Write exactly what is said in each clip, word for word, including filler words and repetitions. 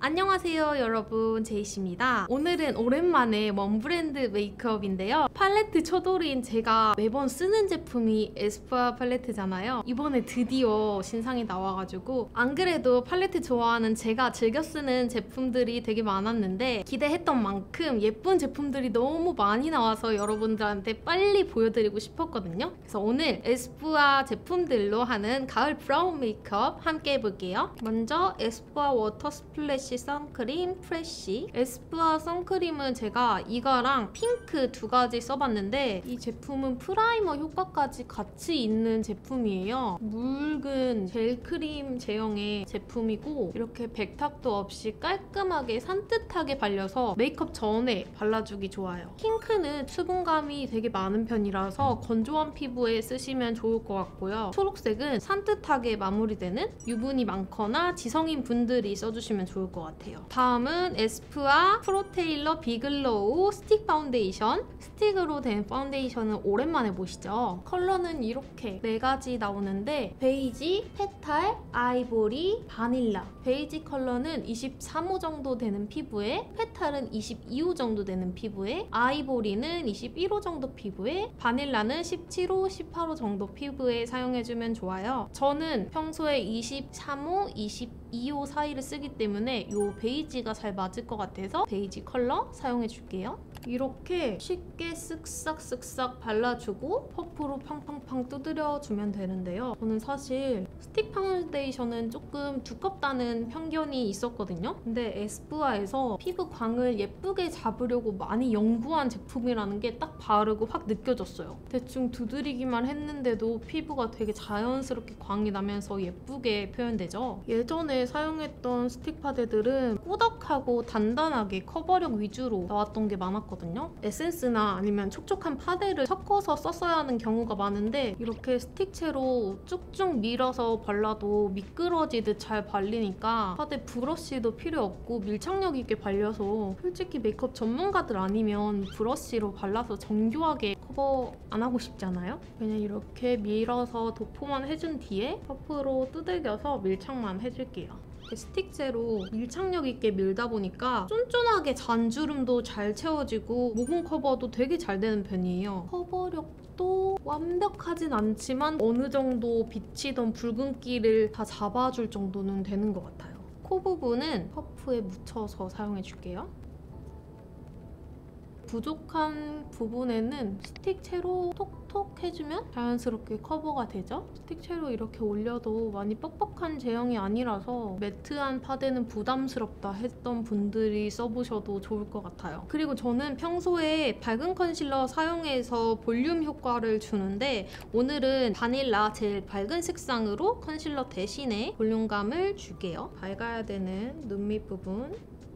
안녕하세요 여러분, 제이씨입니다. 오늘은 오랜만에 원 브랜드 메이크업인데요. 팔레트 초돌이인 제가 매번 쓰는 제품이 에스쁘아 팔레트잖아요. 이번에 드디어 신상이 나와가지고 안 그래도 팔레트 좋아하는 제가 즐겨 쓰는 제품들이 되게 많았는데 기대했던 만큼 예쁜 제품들이 너무 많이 나와서 여러분들한테 빨리 보여드리고 싶었거든요. 그래서 오늘 에스쁘아 제품들로 하는 가을 브라운 메이크업 함께 해볼게요. 먼저 에스쁘아 워터 스플래시 선크림 프레쉬. 에스쁘아 선크림은 제가 이거랑 핑크 두 가지 써봤는데 이 제품은 프라이머 효과까지 같이 있는 제품이에요. 묽은 젤크림 제형의 제품이고 이렇게 백탁도 없이 깔끔하게 산뜻하게 발려서 메이크업 전에 발라주기 좋아요. 핑크는 수분감이 되게 많은 편이라서 건조한 피부에 쓰시면 좋을 것 같고요. 초록색은 산뜻하게 마무리되는 유분이 많거나 지성인 분들이 써주시면 좋을 것 같아요. 같아요. 다음은 에스쁘아 프로테일러 비글로우 스틱 파운데이션. 스틱으로 된 파운데이션은 오랜만에 보시죠? 컬러는 이렇게 네 가지 나오는데 베이지, 페탈, 아이보리, 바닐라. 베이지 컬러는 이십삼 호 정도 되는 피부에, 페탈은 이십이 호 정도 되는 피부에, 아이보리는 이십일 호 정도 피부에, 바닐라는 십칠 호, 십팔 호 정도 피부에 사용해주면 좋아요. 저는 평소에 이십삼 호, 이십이 호 사이를 쓰기 때문에 이 베이지가 잘 맞을 것 같아서 베이지 컬러 사용해줄게요. 이렇게 쉽게 쓱싹쓱싹 발라주고 퍼프로 팡팡팡 두드려주면 되는데요. 저는 사실 스틱 파운데이션은 조금 두껍다는 편견이 있었거든요. 근데 에스쁘아에서 피부 광을 예쁘게 잡으려고 많이 연구한 제품이라는 게 딱 바르고 확 느껴졌어요. 대충 두드리기만 했는데도 피부가 되게 자연스럽게 광이 나면서 예쁘게 표현되죠. 예전에 사용했던 스틱 파데들은 꾸덕하고 단단하게 커버력 위주로 나왔던 게 많았거든요. 에센스나 아니면 촉촉한 파데를 섞어서 썼어야 하는 경우가 많은데 이렇게 스틱채로 쭉쭉 밀어서 발라도 미끄러지듯 잘 발리니까 파데 브러쉬도 필요 없고 밀착력 있게 발려서 솔직히 메이크업 전문가들 아니면 브러쉬로 발라서 정교하게 커버 안 하고 싶잖아요? 그냥 이렇게 밀어서 도포만 해준 뒤에 퍼프로 두들겨서 밀착만 해줄게요. 스틱제로 밀착력 있게 밀다 보니까 쫀쫀하게 잔주름도 잘 채워지고 모공 커버도 되게 잘 되는 편이에요. 커버력도 완벽하진 않지만 어느 정도 비치던 붉은기를 다 잡아줄 정도는 되는 것 같아요. 코 부분은 퍼프에 묻혀서 사용해줄게요. 부족한 부분에는 스틱채로 톡톡 해주면 자연스럽게 커버가 되죠? 스틱채로 이렇게 올려도 많이 뻑뻑한 제형이 아니라서 매트한 파데는 부담스럽다 했던 분들이 써보셔도 좋을 것 같아요. 그리고 저는 평소에 밝은 컨실러 사용해서 볼륨 효과를 주는데 오늘은 바닐라 제일 밝은 색상으로 컨실러 대신에 볼륨감을 줄게요. 밝아야 되는 눈 밑 부분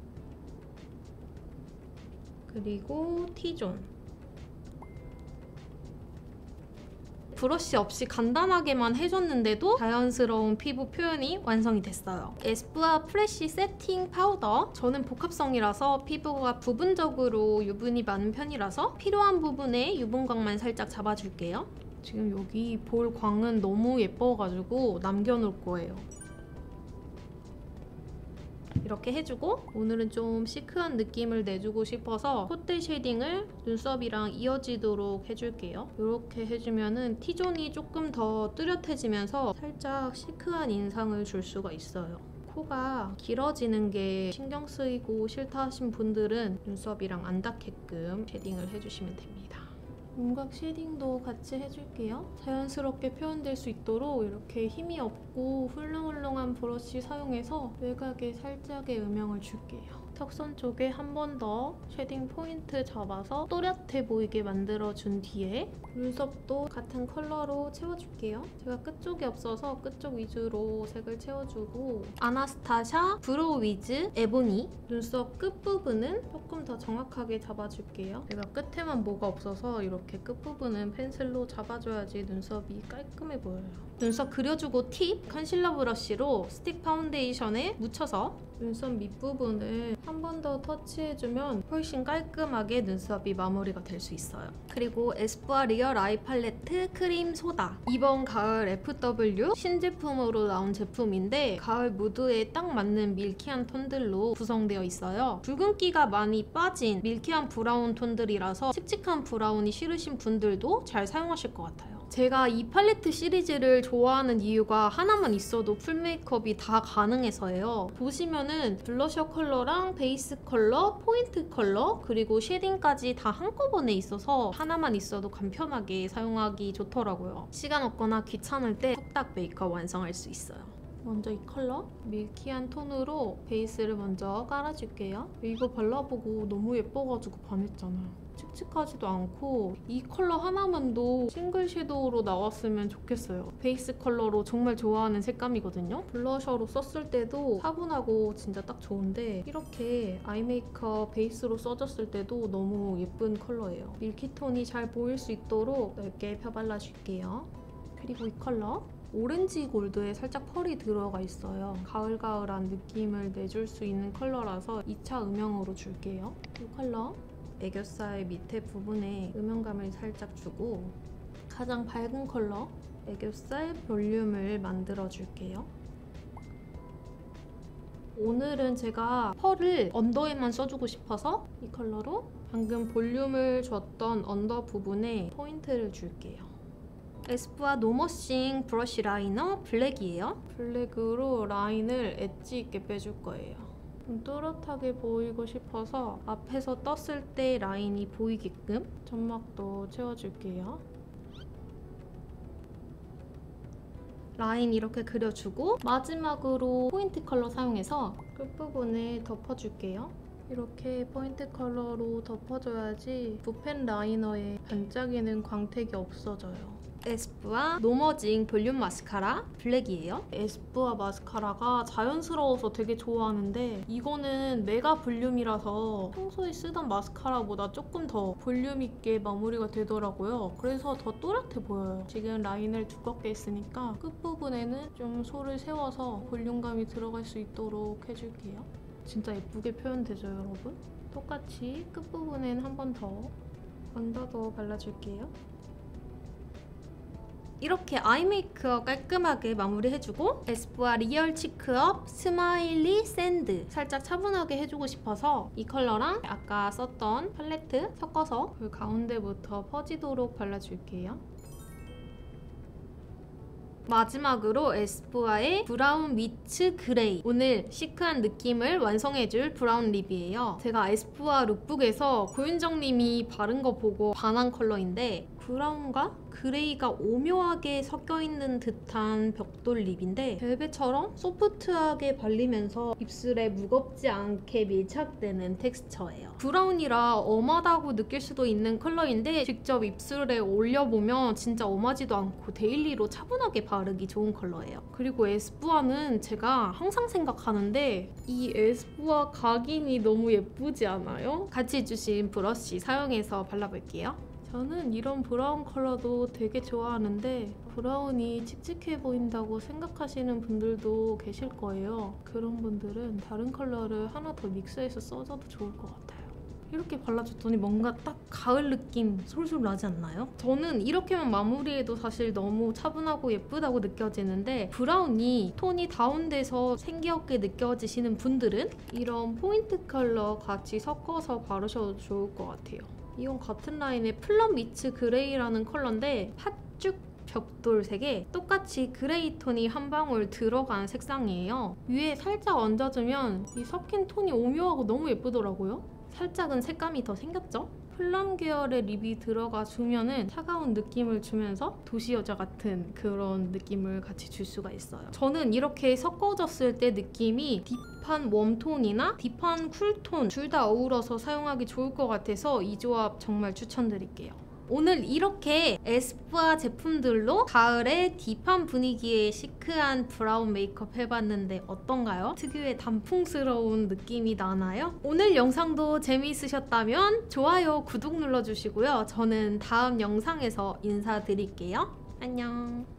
그리고 T존. 브러쉬 없이 간단하게만 해줬는데도 자연스러운 피부 표현이 완성이 됐어요. 에스쁘아 프레쉬 세팅 파우더. 저는 복합성이라서 피부가 부분적으로 유분이 많은 편이라서 필요한 부분에 유분광만 살짝 잡아줄게요. 지금 여기 볼 광은 너무 예뻐가지고 남겨놓을 거예요. 이렇게 해주고 오늘은 좀 시크한 느낌을 내주고 싶어서 콧대 쉐딩을 눈썹이랑 이어지도록 해줄게요. 이렇게 해주면 T존이 조금 더 뚜렷해지면서 살짝 시크한 인상을 줄 수가 있어요. 코가 길어지는 게 신경 쓰이고 싫다 하신 분들은 눈썹이랑 안 닿게끔 쉐딩을 해주시면 됩니다. 윤곽 쉐딩도 같이 해줄게요. 자연스럽게 표현될 수 있도록 이렇게 힘이 없고 훌렁훌렁한 브러쉬 사용해서 외곽에 살짝의 음영을 줄게요. 턱선 쪽에 한 번 더 쉐딩 포인트 잡아서 또렷해 보이게 만들어준 뒤에 눈썹도 같은 컬러로 채워줄게요. 제가 끝쪽이 없어서 끝쪽 위주로 색을 채워주고 아나스타샤 브로우 위즈 에보니. 눈썹 끝부분은 조금 더 정확하게 잡아줄게요. 제가 끝에만 뭐가 없어서 이렇게 끝부분은 펜슬로 잡아줘야지 눈썹이 깔끔해 보여요. 눈썹 그려주고 팁! 컨실러 브러쉬로 스틱 파운데이션에 묻혀서 눈썹 밑부분을 한 번 더 터치해주면 훨씬 깔끔하게 눈썹이 마무리가 될 수 있어요. 그리고 에스쁘아 리얼 아이 팔레트 크림 소다. 이번 가을 에프더블유 신제품으로 나온 제품인데 가을 무드에 딱 맞는 밀키한 톤들로 구성되어 있어요. 붉은기가 많이 빠진 밀키한 브라운 톤들이라서 칙칙한 브라운이 싫으신 분들도 잘 사용하실 것 같아요. 제가 이 팔레트 시리즈를 좋아하는 이유가 하나만 있어도 풀 메이크업이 다 가능해서예요. 보시면은 블러셔 컬러랑 베이스 컬러, 포인트 컬러, 그리고 쉐딩까지 다 한꺼번에 있어서 하나만 있어도 간편하게 사용하기 좋더라고요. 시간 없거나 귀찮을 때 뚝딱 메이크업 완성할 수 있어요. 먼저 이 컬러 밀키한 톤으로 베이스를 먼저 깔아줄게요. 이거 발라보고 너무 예뻐가지고 반했잖아요. 칙칙하지도 않고 이 컬러 하나만도 싱글 섀도우로 나왔으면 좋겠어요. 베이스 컬러로 정말 좋아하는 색감이거든요. 블러셔로 썼을 때도 차분하고 진짜 딱 좋은데 이렇게 아이 메이크업 베이스로 써줬을 때도 너무 예쁜 컬러예요. 밀키톤이 잘 보일 수 있도록 넓게 펴발라줄게요. 그리고 이 컬러 오렌지 골드에 살짝 펄이 들어가 있어요. 가을가을한 느낌을 내줄 수 있는 컬러라서 이 차 음영으로 줄게요. 이 컬러 애교살 밑에 부분에 음영감을 살짝 주고 가장 밝은 컬러 애교살 볼륨을 만들어줄게요. 오늘은 제가 펄을 언더에만 써주고 싶어서 이 컬러로 방금 볼륨을 줬던 언더 부분에 포인트를 줄게요. 에스쁘아 노머싱 브러쉬 라이너 블랙이에요. 블랙으로 라인을 엣지 있게 빼줄 거예요. 좀 또렷하게 보이고 싶어서 앞에서 떴을 때 라인이 보이게끔 점막도 채워줄게요. 라인 이렇게 그려주고 마지막으로 포인트 컬러 사용해서 끝부분에 덮어줄게요. 이렇게 포인트 컬러로 덮어줘야지 붓펜 라이너에 반짝이는 광택이 없어져요. 에스쁘아 노머징 볼륨 마스카라 블랙이에요. 에스쁘아 마스카라가 자연스러워서 되게 좋아하는데 이거는 메가 볼륨이라서 평소에 쓰던 마스카라보다 조금 더 볼륨 있게 마무리가 되더라고요. 그래서 더 또렷해 보여요. 지금 라인을 두껍게 했으니까 끝부분에는 좀 소를 세워서 볼륨감이 들어갈 수 있도록 해줄게요. 진짜 예쁘게 표현되죠, 여러분? 똑같이 끝부분엔 한 번 더 언더도 발라줄게요. 이렇게 아이 메이크업 깔끔하게 마무리해주고 에스쁘아 리얼 치크업 스마일리 샌드 살짝 차분하게 해주고 싶어서 이 컬러랑 아까 썼던 팔레트 섞어서 그 가운데부터 퍼지도록 발라줄게요. 마지막으로 에스쁘아의 브라운 위츠 그레이. 오늘 시크한 느낌을 완성해줄 브라운 립이에요. 제가 에스쁘아 룩북에서 고윤정님이 바른 거 보고 반한 컬러인데 브라운과 그레이가 오묘하게 섞여있는 듯한 벽돌 립인데 벨벳처럼 소프트하게 발리면서 입술에 무겁지 않게 밀착되는 텍스처예요. 브라운이라 엄하다고 느낄 수도 있는 컬러인데 직접 입술에 올려보면 진짜 엄하지도 않고 데일리로 차분하게 바르기 좋은 컬러예요. 그리고 에스쁘아는 제가 항상 생각하는데 이 에스쁘아 각인이 너무 예쁘지 않아요? 같이 주신 브러쉬 사용해서 발라볼게요. 저는 이런 브라운 컬러도 되게 좋아하는데 브라운이 칙칙해 보인다고 생각하시는 분들도 계실 거예요. 그런 분들은 다른 컬러를 하나 더 믹스해서 써줘도 좋을 것 같아요. 이렇게 발라줬더니 뭔가 딱 가을 느낌 솔솔 나지 않나요? 저는 이렇게만 마무리해도 사실 너무 차분하고 예쁘다고 느껴지는데 브라운이 톤이 다운돼서 생기없게 느껴지시는 분들은 이런 포인트 컬러 같이 섞어서 바르셔도 좋을 것 같아요. 이건 같은 라인의 플럼 위츠 그레이라는 컬러인데 팥죽 벽돌색에 똑같이 그레이 톤이 한 방울 들어간 색상이에요. 위에 살짝 얹어주면 이 섞인 톤이 오묘하고 너무 예쁘더라고요. 살짝은 색감이 더 생겼죠? 플럼 계열의 립이 들어가 주면은 차가운 느낌을 주면서 도시 여자 같은 그런 느낌을 같이 줄 수가 있어요. 저는 이렇게 섞어졌을 때 느낌이 딥한 웜톤이나 딥한 쿨톤 둘 다 어우러서 사용하기 좋을 것 같아서 이 조합 정말 추천드릴게요. 오늘 이렇게 에스쁘아 제품들로 가을에 딥한 분위기의 시크한 브라운 메이크업 해봤는데 어떤가요? 특유의 단풍스러운 느낌이 나나요? 오늘 영상도 재미있으셨다면 좋아요, 구독 눌러주시고요. 저는 다음 영상에서 인사드릴게요. 안녕.